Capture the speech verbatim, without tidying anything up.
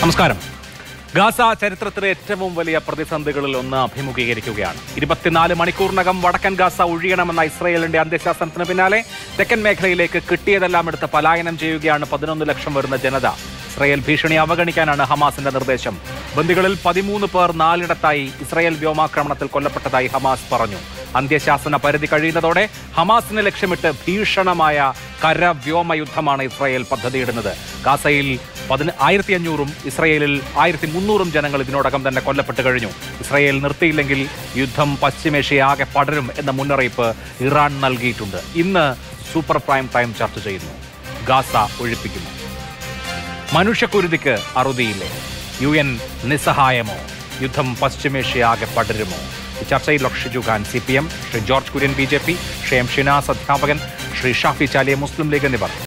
നമസ്കാരം. ഗാസ ചരിത്രത്തിലെ ഏറ്റവും വലിയ പ്രതിസന്ധികളിൽ ഒന്ന് അഭിമുഖീകരിക്കുകയാണ്. ഇരുപത്തിനാല് മണിക്കൂറിനകം വടക്കൻ ഗാസ ഒഴിയണമെന്ന ഇസ്രയേലിന്റെ അന്ത്യശാസനത്തിന് പിന്നാലെ തെക്കൻ മേഖലയിലേക്ക് കിട്ടിയതെല്ലാം എടുത്ത് പലായനം ചെയ്യുകയാണ് പതിനൊന്ന് ലക്ഷം വരുന്ന ജനത. ഇസ്രയേൽ ഭീഷണി അവഗണിക്കാനാണ് ഹമാസിന്റെ നിർദ്ദേശം. ബന്ദികളിൽ പതിമൂന്ന് പേർ നാലിടത്തായി ഇസ്രയേൽ വ്യോമാക്രമണത്തിൽ കൊല്ലപ്പെട്ടതായി ഹമാസ് പറഞ്ഞു. അന്ത്യശാസന പരിധി കഴിയുന്നതോടെ ഹമാസിനെ ലക്ഷ്യമിട്ട് ഭീഷണമായ കരവ്യോമ യുദ്ധമാണ് ഇസ്രയേൽ പദ്ധതിയിടുന്നത്. ഗാസയിൽ പതിന ആയിരത്തി അഞ്ഞൂറും ഇസ്രയേലിൽ ആയിരത്തി മുന്നൂറും ജനങ്ങൾ ഇതിനോടകം തന്നെ കൊല്ലപ്പെട്ട് കഴിഞ്ഞു. ഇസ്രയേൽ നിർത്തിയില്ലെങ്കിൽ യുദ്ധം പശ്ചിമേഷ്യയാകെ പടരും എന്ന മുന്നറിയിപ്പ് ഇറാൻ നൽകിയിട്ടുണ്ട്. ഇന്ന് സൂപ്പർ പ്രൈം ടൈം ചർച്ച ചെയ്യുന്നു. ഗാസ ഒഴിപ്പിക്കുന്നു. മനുഷ്യക്കുരുതിക്ക് അറുതിയില്ലേ? യു എൻ നിസ്സഹായമോ? യുദ്ധം പശ്ചിമേഷ്യയാകെ പടരുമോ? ഈ ചർച്ചയിൽ doctor Shiju Khan C P M, Shri George Kurian B J P, Shri M Shinas അധ്യാപകൻ, ശ്രീ ഷാഫി ചാലിയ മുസ്ലിം ലീഗ് എന്നിവർ